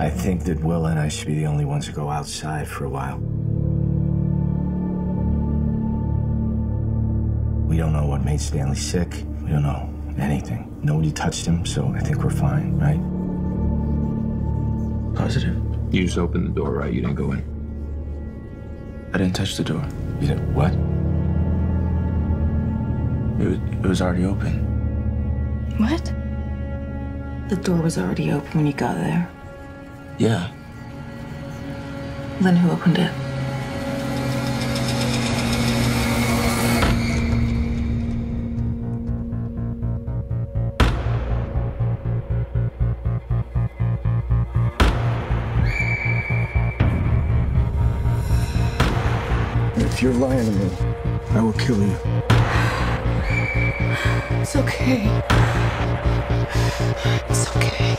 I think that Will and I should be the only ones to go outside for a while. We don't know what made Stanley sick. We don't know anything. Nobody touched him, so I think we're fine, right? Positive? You just opened the door, right? You didn't go in. I didn't touch the door. You didn't what? It was already open. What? The door was already open when you got there. Yeah. Then who opened it? If you're lying to me, I will kill you. It's okay. It's okay.